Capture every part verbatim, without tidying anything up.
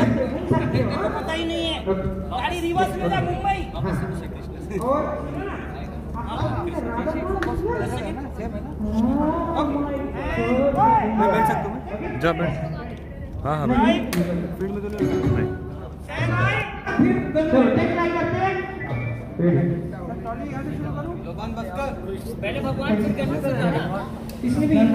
पता ही नहीं है। गाड़ी रिवर्स में जा मुंबई। और मैं बैठ सकता हूँ? जा बैठ। हाँ हाँ फील्ड में तो नहीं। पहले भगवान फिर करने से जाना। इसमें भी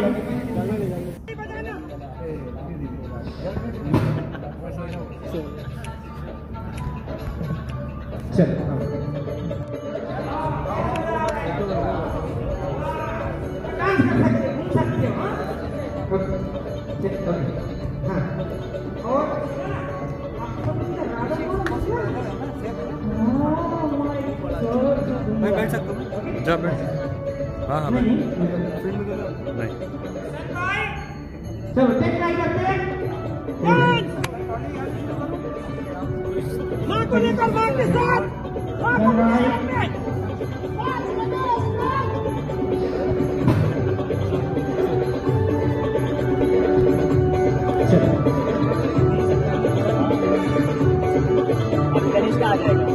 चल मैं बैठ सकता हूँ? जा बैठ। हाँ हाँ बैठ। फील्ड में तो नहीं। चलो टेक ट्राई करते हैं। माँ को लेकर माँ के साथ। माँ को लेकर गणेश का आ जाएगा।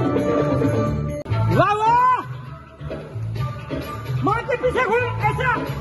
वाह वाह, माँ के पीछे घूम ऐसा।